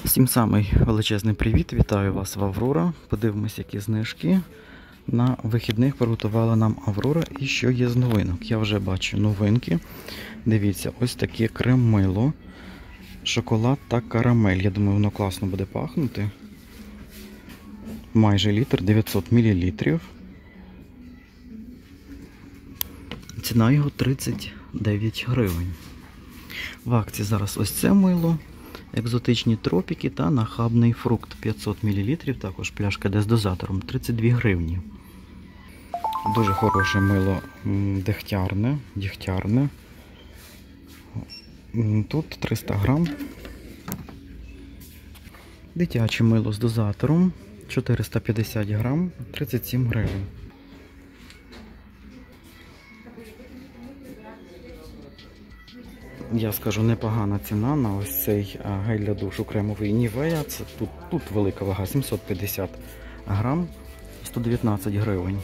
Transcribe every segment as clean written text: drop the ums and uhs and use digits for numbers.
Всім самий величезний привіт, вітаю вас в Аврора. Подивимось, які знижки. На вихідних приготувала нам Аврора і що є з новинок. Я вже бачу новинки. Дивіться, ось таке крем-мило, шоколад та карамель. Я думаю, воно класно буде пахнути. Майже літр, 900 мл. Ціна його 39 гривень. В акції зараз ось це мило. Екзотичні тропіки та нахабний фрукт 500 мл, також пляшка де з дозатором, 32 гривні. Дуже хороше мило дегтярне. Тут 300 грам. Дитяче мило з дозатором, 450 грам, 37 гривень. Я скажу, непогана ціна на ось цей гель для душу кремовий Nivea. Це тут велика вага, 750 грам, 119 гривень.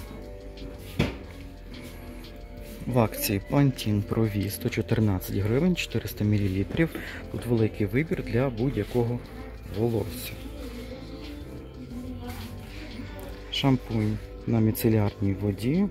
В акції Pantene Pro V 114 гривень, 400 мл. Тут великий вибір для будь-якого волосся. Шампунь на міцелярній воді.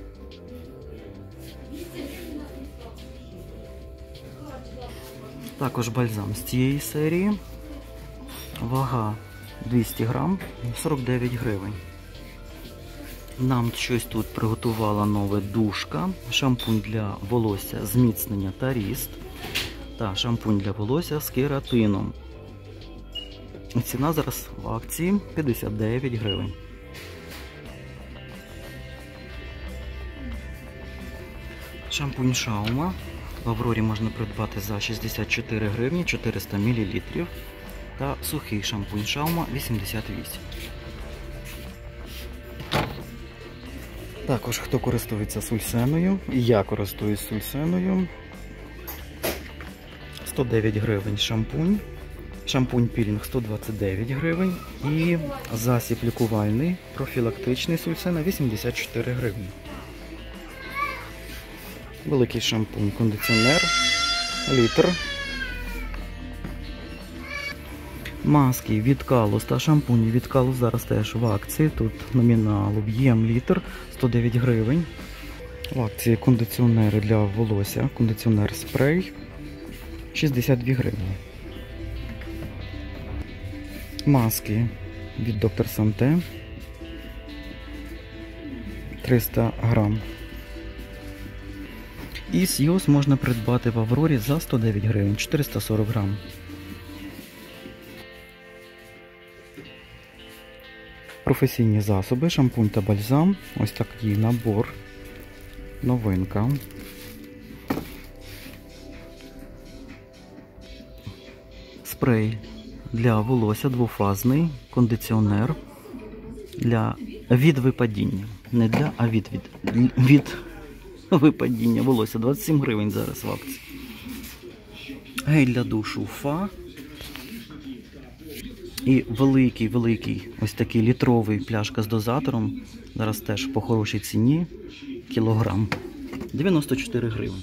Також бальзам з цієї серії. Вага 200 грам, 49 гривень. Нам щось тут приготувала нове душка. Шампунь для волосся зміцнення та ріст. Та шампунь для волосся з кератином. Ціна зараз в акції 59 гривень. Шампунь Шаума. В Аврорі можна придбати за 64 гривні 400 мл. Та сухий шампунь Шаума 88. Також, хто користується сульсеною, я користуюсь сульсеною. 109 гривень шампунь. Шампунь пілінг 129 гривень. І засіб лікувальний, профілактичний сульсена 84 гривні. Великий шампунь, кондиціонер, літр. Маски від Калус та шампуні від Калус зараз теж в акції. Тут номінал, об'єм літр, 109 гривень. В акції кондиціонери для волосся, кондиціонер спрей, 62 гривні. Маски від Доктор Санте, 300 грам. І Сйоз можна придбати в Аврорі за 109 гривень, 440 грам. Професійні засоби, шампунь та бальзам. Ось такий набор. Новинка. Спрей для волосся двофазний, кондиціонер від випадіння. Не для, а від випадіння волосся. 27 гривень зараз в акції. Гель для душу Фа. І великий ось такий літровий пляшка з дозатором. Зараз теж по хорошій ціні. Кілограм. 94 гривень.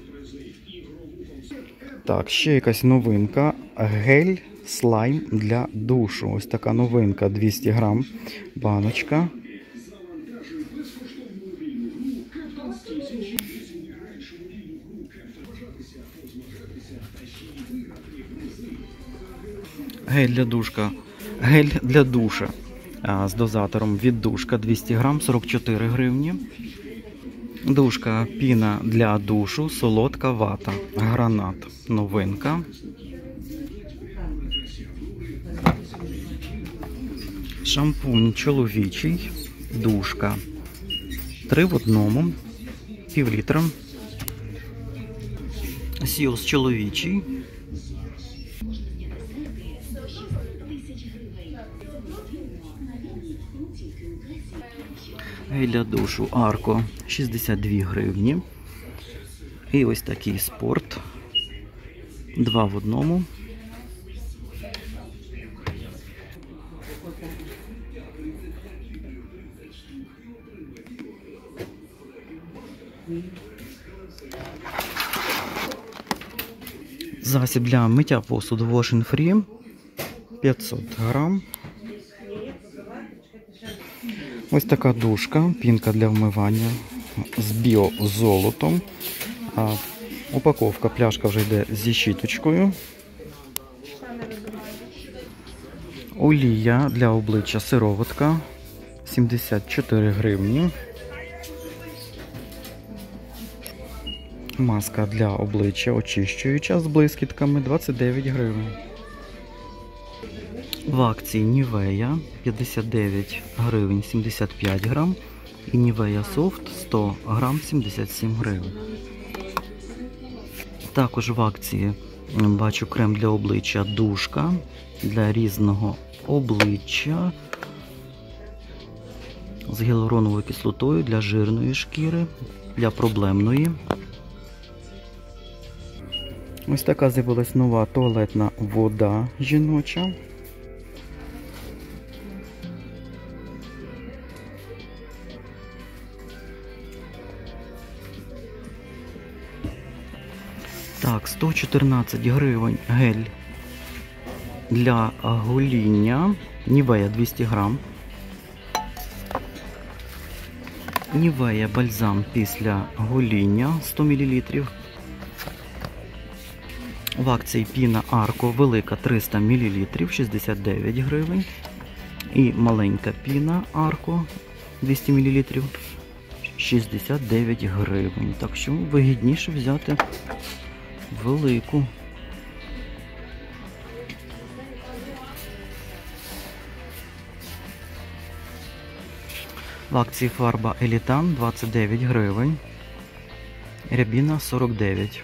Так, ще якась новинка. Гель слайм для душу. Ось така новинка. 200 грам баночка. Гель для душа з дозатором від душка 200 грам, 44 гривні. Душка піна для душу, солодка вата, гранат, новинка. Шампунь чоловічий, душка, 3 в одному, пів-літра. Сйоз чоловічий. Гель для душу Арко 62 гривні. І ось такий спорт. 2 в одному. Засіб для миття посуду Wash and Free 500 грам. Ось така дужка, пінка для вмивання з біозолотом. Упаковка, пляшка вже йде зі щіточкою. Олія для обличчя сироватка 74 гривні. Маска для обличчя очищуюча з блискітками 29 гривень. В акції Нівея 59 гривень 75 грам і Нівея Софт 100 грам 77 гривень. Також в акції бачу крем для обличчя дужка для різного обличчя з гіалуроновою кислотою для жирної шкіри, для проблемної. Ось така з'явилась нова туалетна вода жіноча. Так, 114 гривень гель для гоління. Нівея 200 грам. Нівея бальзам після гоління 100 мл. В акції піна Арко велика 300 мл 69 гривень. І маленька піна Арко 200 мл 69 гривень. Так що вигідніше взяти велику. В акції фарба Елітан 29 гривень. Рябіна 49.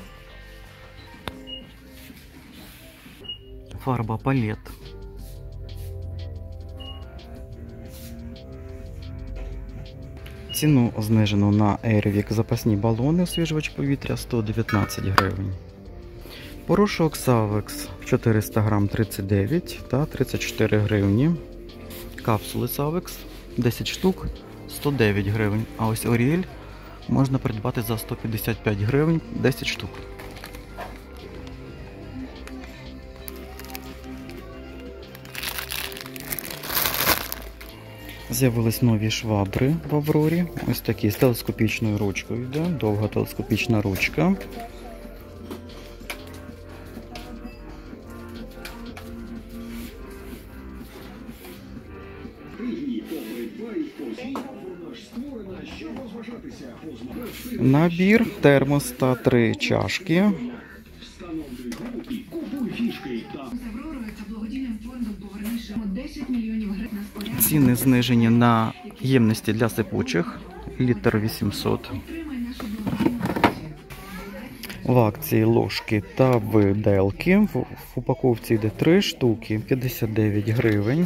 Фарба палет. Ціну знижено на Airwick запасні балони освіжувач повітря 119 гривень. Порошок Savex 400 грам 39 та 34 гривні. Капсули Savex 10 штук 109 гривень. А ось Оріель можна придбати за 155 гривень 10 штук. З'явились нові швабри в Аврорі. Ось такі з телескопічною ручкою йде, довга телескопічна ручка. Набір термос та 3 чашки. Ціни знижені на ємності для сипучих, літр 800. В акції ложки та виделки. В упаковці йде 3 штуки, 59 гривень.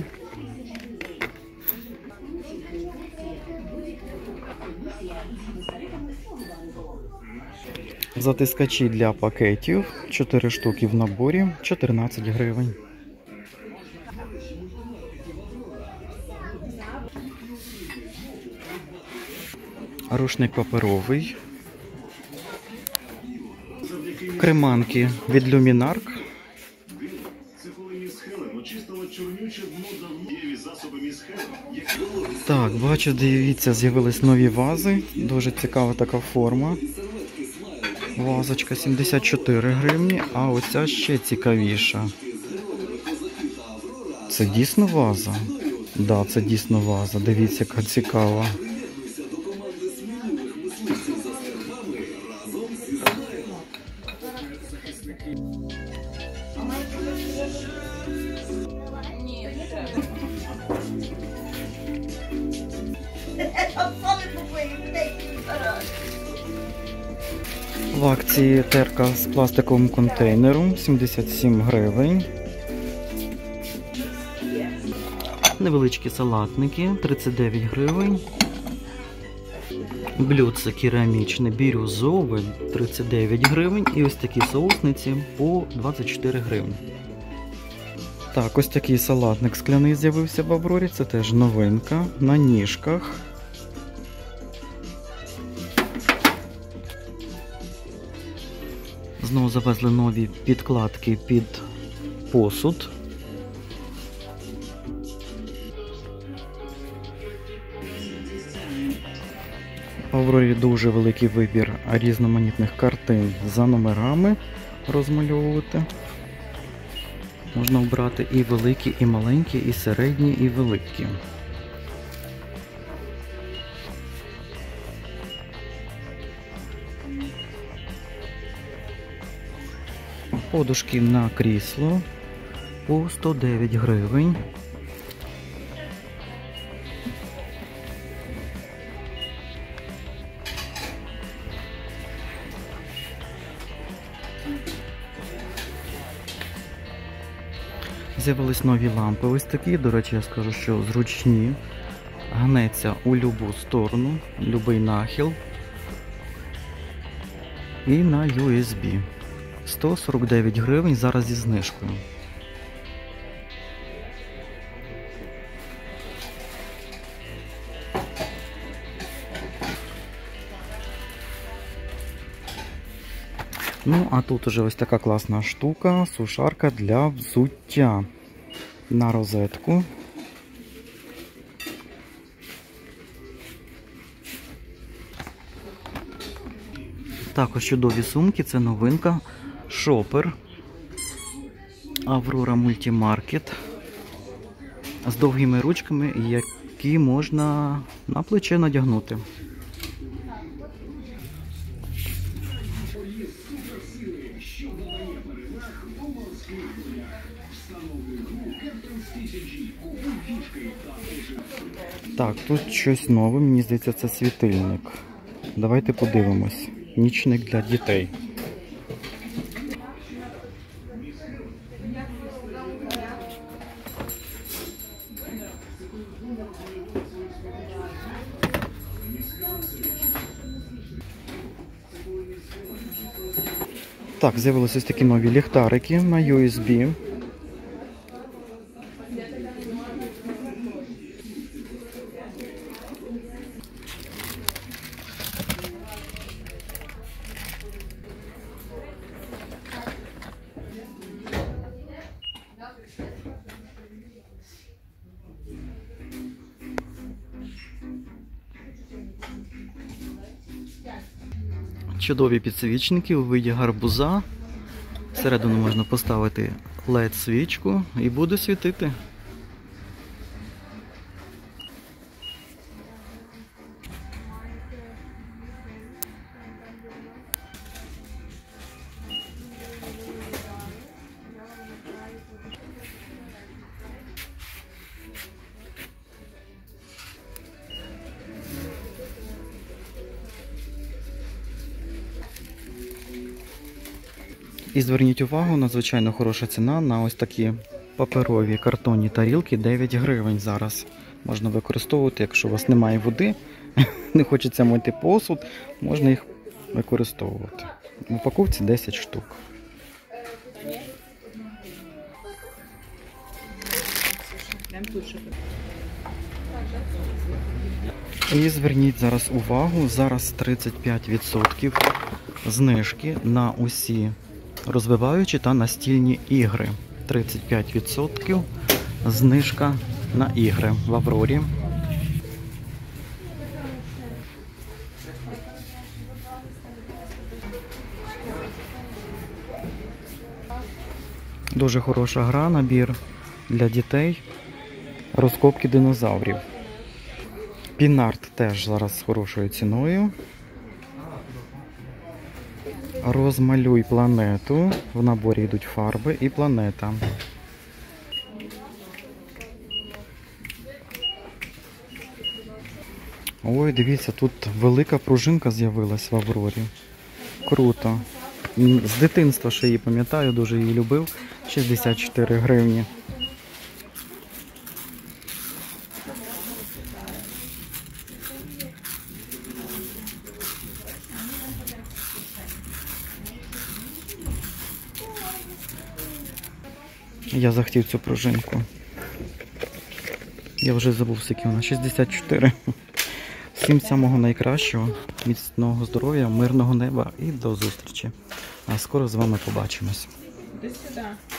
Затискачі для пакетів, 4 штуки в наборі, 14 гривень. Рушник паперовий. Креманки від Люмінарк. Так, бачу, дивіться, з'явились нові вази. Дуже цікава така форма. Вазочка 74 гривні, а оця ще цікавіша. Це дійсно ваза? Так, да, це дійсно ваза. Дивіться, яка цікава. В акції терка з пластиковим контейнером 77 гривень. Невеличкі салатники 39 гривень. Блюдце керамічне бірюзове 39 гривень. І ось такі соусниці по 24 гривні. Так, ось такий салатник скляний з'явився в Аврорі. Це теж новинка на ніжках. Знову завезли нові підкладки під посуд. В Аврорі дуже великий вибір різноманітних картин за номерами розмальовувати. Можна обрати і великі, і маленькі, і середні, і великі. Подушки на крісло по 109 гривень. З'явились нові лампи ось такі, до речі, я скажу, що зручні. Гнеться у любу сторону, любий нахил. І на USB. 149 гривень зараз зі знижкою. Ну, а тут уже ось така класна штука, сушарка для взуття на розетку. Також чудові сумки, це новинка, шопер, Аврора Мультімаркет з довгими ручками, які можна на плече надягнути. Так, тут щось нове, мені здається, це світильник. Давайте подивимось. Нічник для дітей. Так, з'явилися ось такі нові ліхтарики на USB. Чудові підсвічники у виді гарбуза. Всередину можна поставити LED-свічку і буде світити. І зверніть увагу, надзвичайно хороша ціна на ось такі паперові картонні тарілки, 9 гривень зараз. Можна використовувати, якщо у вас немає води, не хочеться мити посуд, можна їх використовувати. В упаковці 10 штук. І зверніть зараз увагу, зараз 35% знижки на усі розвиваючі та настільні ігри. 35% знижка на ігри в Аврорі. Дуже хороша гра, набір для дітей. Розкопки динозаврів. Пінарт теж зараз з хорошою ціною. Розмалюй планету. В наборі йдуть фарби і планета. Ой, дивіться, тут велика пружинка з'явилась в Аврорі. Круто. З дитинства ще її пам'ятаю, дуже її любив. 64 гривні. Я захотів цю пружинку. Я вже забув, скільки вона. 64. Всім самого найкращого, міцного здоров'я, мирного неба і до зустрічі. А скоро з вами побачимось. До сюди.